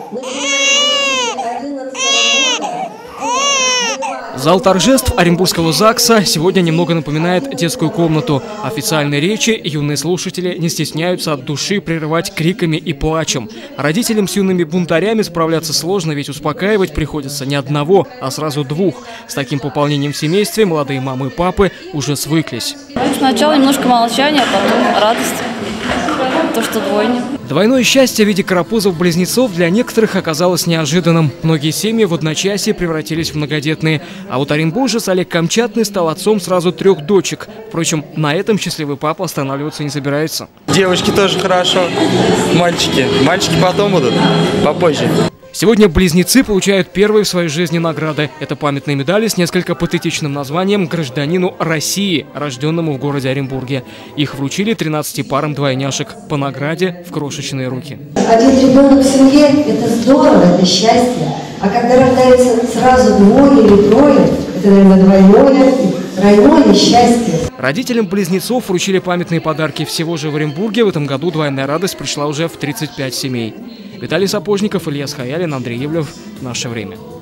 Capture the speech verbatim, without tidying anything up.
Зал торжеств Оренбургского ЗАГСа сегодня немного напоминает детскую комнату. Официальной речи юные слушатели не стесняются от души прерывать криками и плачем. Родителям с юными бунтарями справляться сложно, ведь успокаивать приходится не одного, а сразу двух. С таким пополнением в семействе молодые мамы и папы уже свыклись. Сначала немножко молчания, а потом радость. То, что двойня. Двойное счастье в виде карапузов-близнецов для некоторых оказалось неожиданным. Многие семьи в одночасье превратились в многодетные. А вот оренбуржец Олег Камчатный стал отцом сразу трех дочек. Впрочем, на этом счастливый папа останавливаться не собирается. Девочки тоже хорошо, мальчики. Мальчики потом будут, попозже. Сегодня близнецы получают первые в своей жизни награды. Это памятные медали с несколько патетичным названием «Гражданину России», рожденному в городе Оренбурге. Их вручили тринадцати парам двойняшек по награде в крошечные руки. Один ребенок в семье – это здорово, это счастье. А когда рождается сразу двое или трое, это, наверное, двойное, тройное счастье. Родителям близнецов вручили памятные подарки. Всего же в Оренбурге в этом году двойная радость пришла уже в тридцать пять семей. Виталий Сапожников, Илья Схаялин, Андрей Ивлев. Наше время.